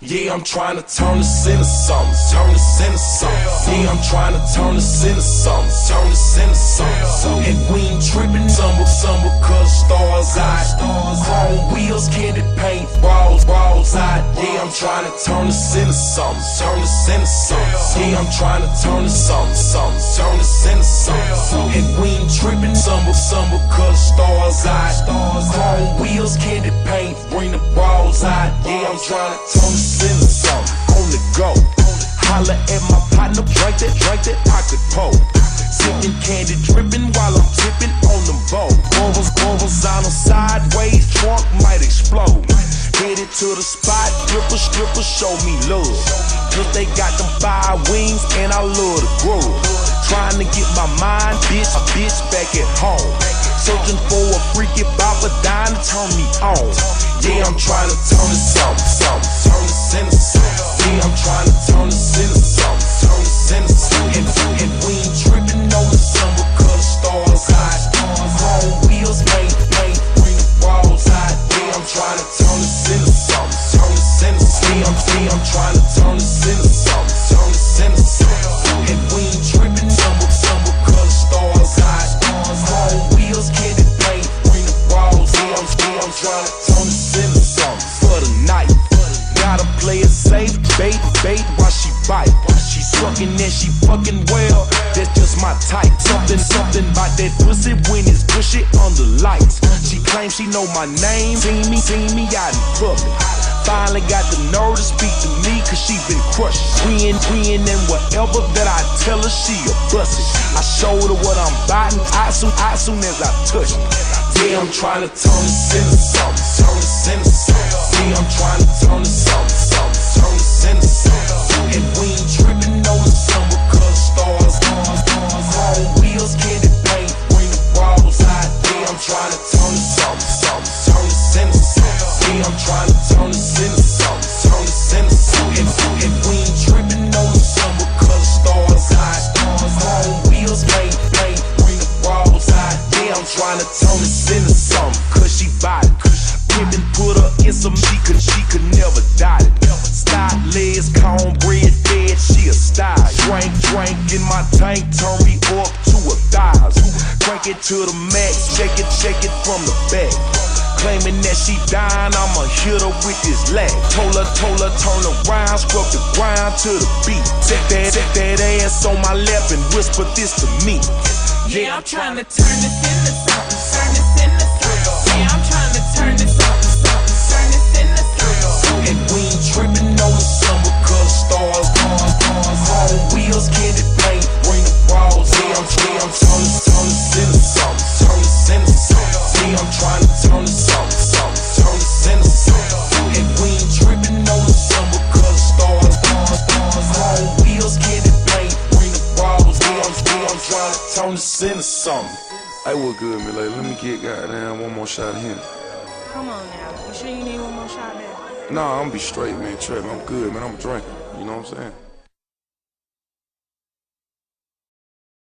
Yeah, I'm trying to turn this into something, turn this into something. Yeah, I'm trying to turn this into something, turn this into something. And we ain't tripping, some because stars out. Chrome wheels, candy paint, balls out. Yeah, I'm trying to turn this into something, turn this into something. Yeah, I'm trying to turn this something, turn this into something. And we ain't tripping, some because stars out. Chrome wheels, candy paint, bring the balls out. Yeah, I'm trying to turn this into something. On the go, holla at my partner, drink that pocket pole. Sipping candy, dripping while I'm tipping on them bows. Horizontal sideways, trunk might explode. Headed to the spot, strippers show me love. Cause they got them 5 wings and I love the groove. Trying to get my mind, bitch back at home. Searching for a freaky bopper, dying to turn me on. Yeah, I'm trying to turn this something, turn this into something. Yeah, I'm trying to turn this into something, turn this into something. And we ain't tripping on the summer cause stars out. Chrome wheels, paint, bring the balls out. Yeah, I'm trying to turn this into something, turn this into something. I'm trying to turn this into something, turn this into something. And we ain't tripping summer cause stars out. Chrome wheels, candy paint, bring the balls out. Yeah, I'm trying to turn this into something for the night. Gotta play it safe, bait while she bite. She sucking and she fucking well, that's just my type. Something about that pussy when it's bushy under lights. She claims she know my name, seen me out in public. Finally got the nerve to speak to me cause she been crushed. Preying and whatever that I tell her, she a bust it. I showed her what I'm biting, as soon as I touch it. Yeah, I'm trying to turn this into something, turn this into something. Yeah, I'm trying to turn this something, turn this into something. And we ain't tripping on the summer cause stars. Chrome wheels, candy paint, bring the balls out. Yeah, I'm trying to turn this something, turn this into something. Yeah, I'm trying to turn this into something, turn this into something. And we ain't tripping on the summer cause stars out. Chrome wheels, paint, bring the balls out. Yeah, I'm trying to turn this into something cause she bought it. Pimpin' put her in some, she could never doubt it. Style legs, cornbread fed, she a style. Drink in my tank, turn me up to 1,000. Crank it to the max, shake it from the back. Claiming that she dying, I'ma hit her with this lag. Told her, turn around, scrub the ground to the beat. Set that ass on my lap and whisper this to me. Yeah, I'm trying to turn this into something, turn this into something. Yeah, I'm trying to turn this something, turn this into something. And we ain't tripping on the summer cause stars. Chrome wheels, candy paint, bring the balls. Yeah, I'm trying to turn this into something, turn this into something. Yeah, I'm trying to turn this something, turn this into something. And we ain't tripping on the summer cause stars. Chrome wheels, candy paint, bring the balls. Yeah, I'm trying to turn this into something. Hey, what good, me? Like, let me get goddamn one more shot of him. Come on now. You sure you need one more shot there? Nah, I'm be straight, man. Trap, I'm good, man. I'm drinking. You know what I'm saying?